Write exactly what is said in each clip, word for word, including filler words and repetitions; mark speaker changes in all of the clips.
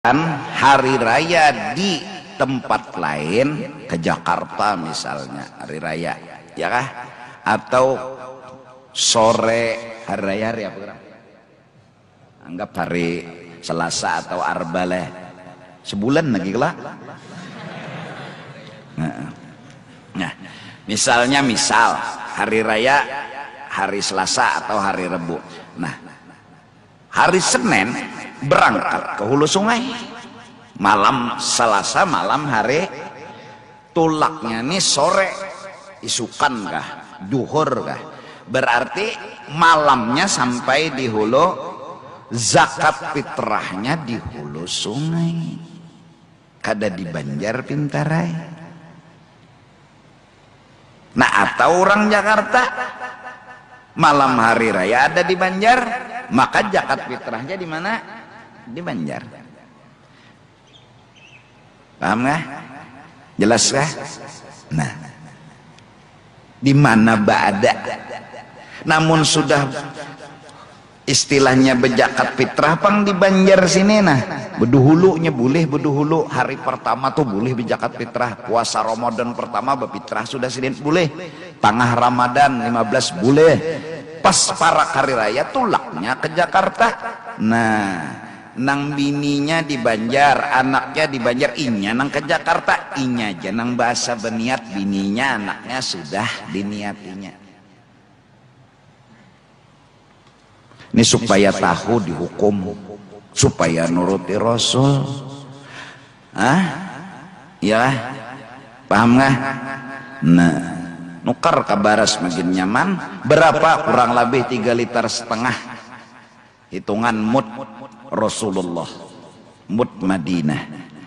Speaker 1: hari raya di tempat lain, ke Jakarta misalnya hari raya, ya kah? Atau sore hari raya hari apa? Anggap hari Selasa atau Arbalah, sebulan lagi lah. Nah, nah, misalnya misal hari raya hari Selasa atau hari Rebu. Nah, hari Senin berangkat ke hulu sungai, malam Selasa, malam hari tulaknya nih sore, isukan kah, duhur kah, berarti malamnya sampai di hulu, zakat fitrahnya di hulu sungai, kada di Banjar Pintarai. Nah, atau orang Jakarta malam hari raya ada di Banjar, maka zakat fitrahnya di mana? Di Banjar. Paham nggak? Jelas kah? Nah, di mana ba'ada? Namun sudah istilahnya bejakat fitrah pang di Banjar sini, nah beduhulunya boleh, beduhulu hari pertama tuh boleh bejakat fitrah, puasa Ramadan pertama befitrah sudah sidin boleh, tengah Ramadan lima belas boleh, pas para hari raya tulaknya ke Jakarta. Nah, nang bininya di Banjar, anaknya di Banjar, inya nang ke Jakarta, inya aja nang bahasa beniat, bininya anaknya sudah diniatinya. Ini supaya tahu dihukum, supaya nuruti Rasul. Ah, ya, paham nggak? Nah, nukar kabaras makin nyaman. Berapa? Kurang lebih tiga liter setengah. Hitungan mud Rasulullah, mud Madinah.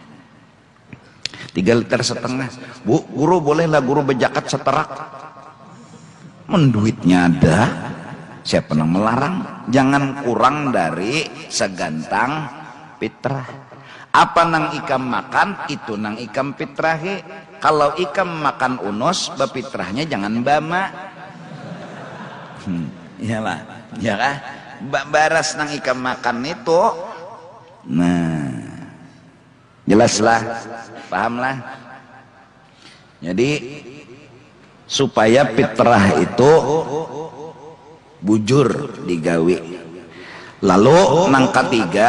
Speaker 1: Tiga liter setengah. Bu, guru bolehlah guru bejakat seterak. Menduitnya ada. Siapa yang melarang? Jangan kurang dari segantang fitrah. Apa nang ikam makan, itu nang ikam fitrahi. Kalau ikam makan unus, befitrahnya jangan bama. Hmm, iyalah, ya kah? Baras nang ikam makan itu. Nah, jelaslah, pahamlah. Jadi supaya fitrah itu bujur digawi. Lalu nang ketiga,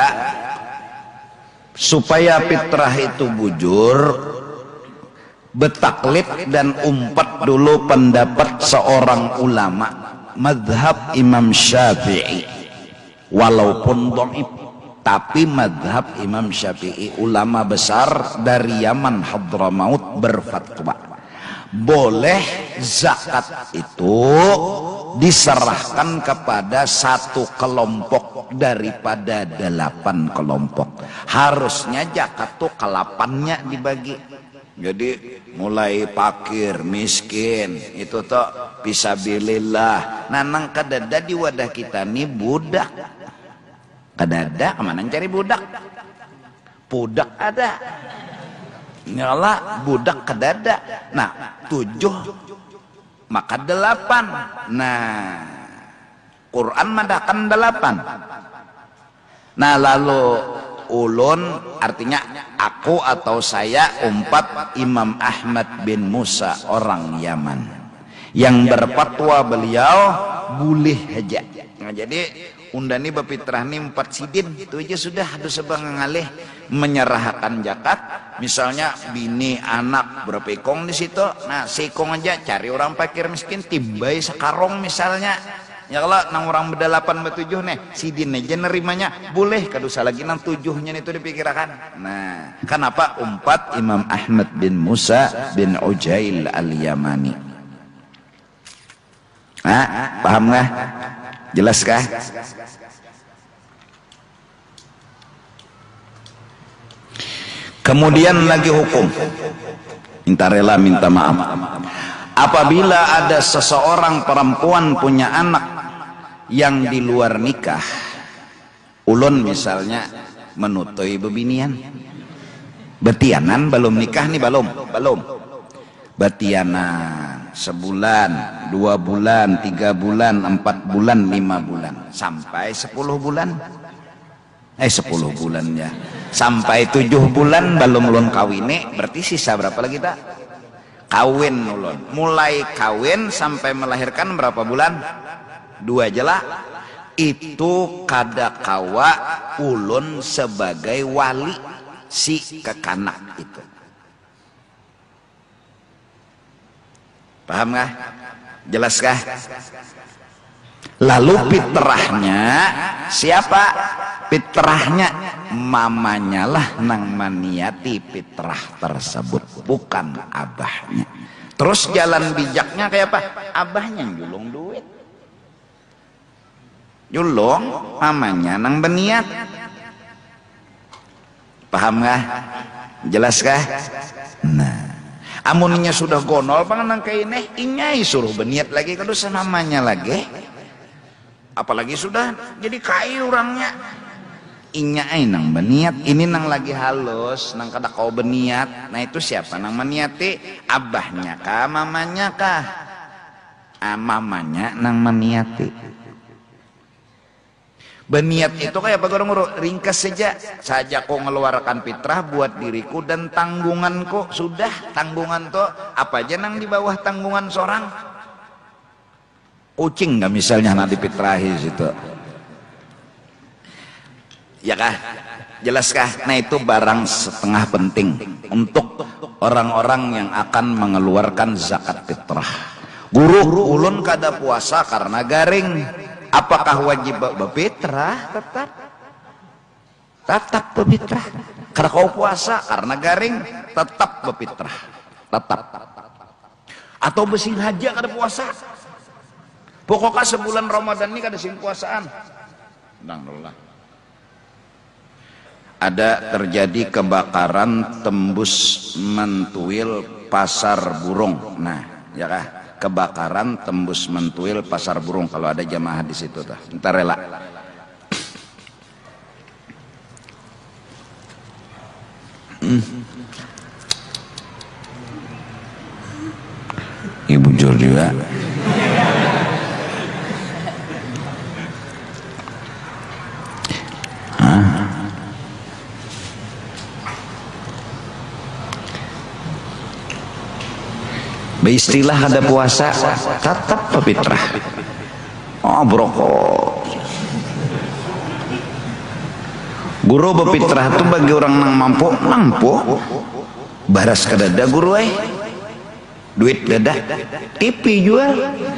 Speaker 1: supaya fitrah itu bujur, betaklid dan umpat dulu pendapat seorang ulama madhab Imam Syafi'i, walaupun dhaif, tapi madhab Imam Syafi'i, ulama besar dari Yaman Hadramaut, berfatwa boleh zakat itu diserahkan kepada satu kelompok daripada delapan kelompok. Harusnya zakat tuh kelapannya dibagi. Jadi mulai fakir, miskin, itu tuh fisabilillah. Nanang kadada di wadah kita nih budak. Kadada kemana cari budak? Budak ada. Nyala budak kadada. Nah, tujuh maka delapan. Nah, Quran madakan delapan. Nah, lalu ulun artinya aku atau saya umpat Imam Ahmad bin Musa orang Yaman yang berfatwa beliau boleh aja. Nah, jadi undani befitrah nih empat sidin itu aja sudah ada sebang ngalih menyerahkan zakat. Misalnya bini anak berapa ekong di situ, nah sekong aja cari orang fakir miskin timbai sekarong misalnya. Ya kalau nang orang berdelapan bertujuh nih sidin aja nerimanya boleh, kadusa lagi nang tujuhnya itu dipikirkan. Nah, kenapa umpat Imam Ahmad bin Musa bin Ujail al-Yamani? Nah, paham nggak? Jelas kah? Kemudian lagi hukum, minta rela minta maaf. Apabila ada seseorang perempuan punya anak yang di luar nikah, ulun misalnya menutui bebinian, betianan belum nikah nih, belum, belum, betianan sebulan, dua bulan, tiga bulan, empat bulan, lima bulan, sampai sepuluh bulan, eh sepuluh bulan ya. sampai tujuh bulan belum ulun kawine, berarti sisa berapa lagi tak? Kawin ulun, mulai kawin sampai melahirkan berapa bulan? Dua jela. Itu kada kawa ulun sebagai wali si kekanak itu. Paham kah? Jelas kah? Lalu fitrahnya siapa? Fitrahnya mamanya lah nang maniati fitrah tersebut, bukan abahnya. Terus jalan bijaknya kayak apa? Abahnya julung duit, julung, mamanya nang beniat. Paham kah? Jelas kah? Nah, amunnya sudah gonol pangan kayak ini, inyai suruh beniat lagi kalau namanya lagi. Apalagi sudah jadi kayu orangnya, inyai nang beniat, ini nang lagi halus, nang kada kau beniat. Nah itu siapa nang meniati? Abahnya kah, mamanya kah? Ah, mamanya nang meniati. Beniat itu kayak apa guru-guru? Ringkas saja, saja kau ngeluarkan fitrah buat diriku dan tanggunganku. Sudah, tanggungan tuh apa aja nang di bawah tanggungan seorang? Kucing nggak misalnya nanti fitrahi situ, ya kah? Jelas kah? Nah itu barang setengah penting untuk orang-orang yang akan mengeluarkan zakat fitrah. Guru ulun kada puasa karena garing, apakah wajib berfitrah? Tetap tetap berfitrah. Karena kau puasa karena garing, tetap berfitrah, tetap. Atau besing haja kada puasa, pokoknya sebulan Ramadan ini kada sing puasaan. Ada terjadi kebakaran tembus Mentuil Pasar Burung. Nah, ya kah? Kebakaran tembus Mentuil Pasar Burung. Kalau ada jamaah di situ tuh, entar rela. Hmm. Ibu Jur juga. Beristilah ada puasa tetap berfitrah. Oh brokok. Guru berfitrah itu bagi orang yang mampu, mampu. Baras kadada guru eh. Duit dadah, T V jual.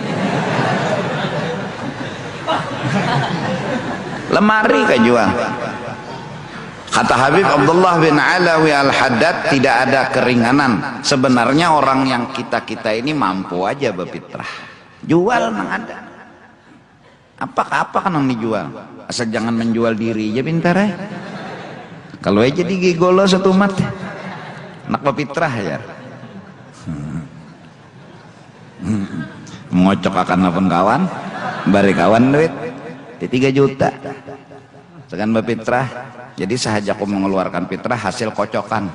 Speaker 1: Lemari kan jual. Kata Habib Abdullah bin Alawi Al-Haddad, tidak ada keringanan. Sebenarnya orang yang kita-kita ini mampu aja berfitrah. Jual memang ada. Apa-apa kan yang dijual. Asal jangan menjual diri aja pintar ya. Kalau aja digigolo satu mat, nak berfitrah ya. Mengocok akan apa kawan, bari kawan duit di tiga juta. Sekan berfitrah. Jadi sahaja aku mengeluarkan fitrah hasil kocokan.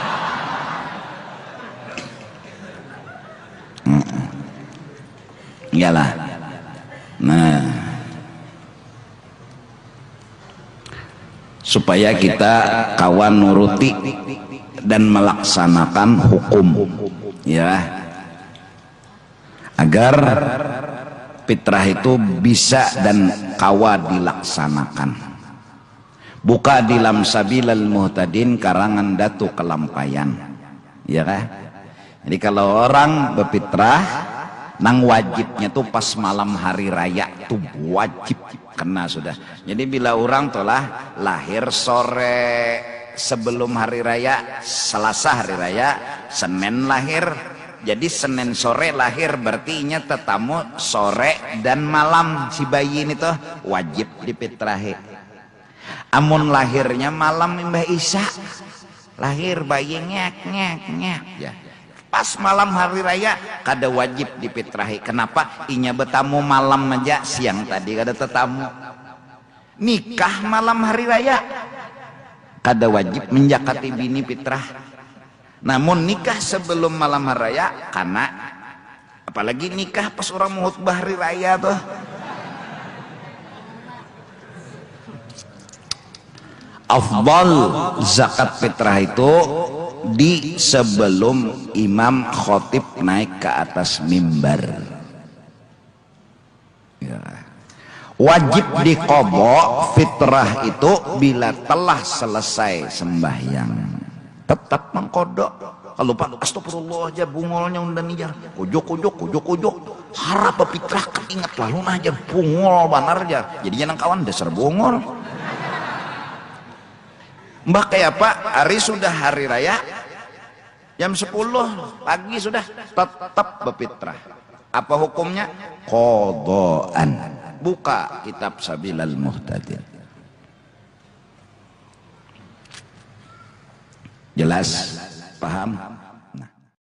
Speaker 1: Iyalah. Nah, supaya kita kawan nuruti dan melaksanakan hukum, ya, agar fitrah itu bisa dan kawa dilaksanakan. Buka di Lamsabilal Muhtadin karangan Datu Kelampayan, ya kan? Jadi kalau orang berfitrah, nang wajibnya tuh pas malam hari raya tuh wajib kena sudah. Jadi bila orang telah lahir sore sebelum hari raya, Selasa hari raya, Senin lahir, jadi Senin sore lahir, berarti nya tetamu sore dan malam si bayi ini tuh wajib difitrahi. Amun lahirnya malam Mbah Isa, lahir bayi ngek ngek ngek ya. Pas malam hari raya kada wajib difitrahi. Kenapa? Inya betamu malam aja, siang tadi kada tetamu. Nikah malam hari raya kada wajib menjakati bini fitrah. Namun nikah sebelum malam hari raya karena apalagi nikah pas orang mau khutbah hari raya tuh. afdal zakat fitrah itu di sebelum imam khotib naik ke atas mimbar. Ya. Wajib diqadha fitrah itu bila telah selesai sembahyang. Tetap mengkodok. Kalau Pak astagfirullah aja bungolnya undan nijar. Kujok kujok kujok kujok. Harap fitrah keinget lalu aja bungol banar aja. Jadinya nang kawan dasar bungol. Mbah kayak Pak, hari sudah hari raya, jam sepuluh pagi sudah tetap berfitrah. Apa hukumnya? Qadaan. Buka kitab Sabilal Muhtadin. Jelas? Paham?